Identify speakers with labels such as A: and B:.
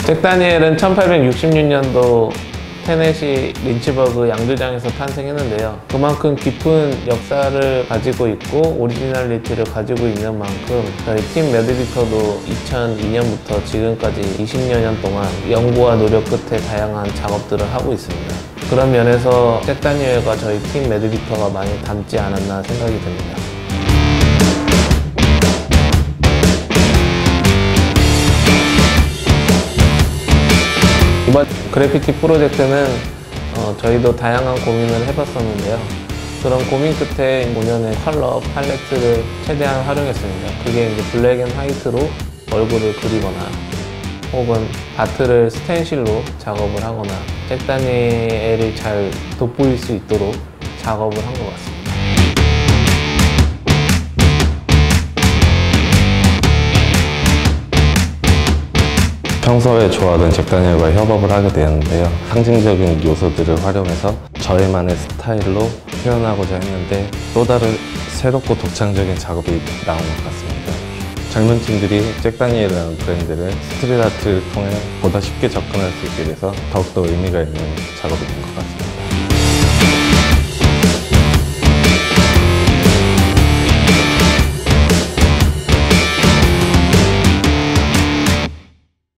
A: 잭 다니엘은 1866년도 테네시 린치버그 양조장에서 탄생했는데요. 그만큼 깊은 역사를 가지고 있고 오리지널리티를 가지고 있는 만큼 저희 팀 매드비터도 2002년부터 지금까지 20여 년 동안 연구와 노력 끝에 다양한 작업들을 하고 있습니다. 그런 면에서 잭 다니엘과 저희 팀 매드비터가 많이 닮지 않았나 생각이 듭니다. 이번 그래피티 프로젝트는 저희도 다양한 고민을 해봤었는데요. 그런 고민 끝에 본연의 컬러 팔레트를 최대한 활용했습니다. 그게 이제 블랙 앤 화이트로 얼굴을 그리거나 혹은 바트를 스텐실로 작업을 하거나 잭 다니엘이 잘 돋보일 수 있도록 작업을 한 것 같습니다.
B: 평소에 좋아하던 잭 다니엘과 협업을 하게 되었는데요. 상징적인 요소들을 활용해서 저희만의 스타일로 표현하고자 했는데 또 다른 새롭고 독창적인 작업이 나온 것 같습니다. 젊은 팀들이 잭 다니엘이라는 브랜드를 스트릿 아트를 통해 보다 쉽게 접근할 수 있게 돼서 더욱더 의미가 있는 작업이 된 것 같습니다.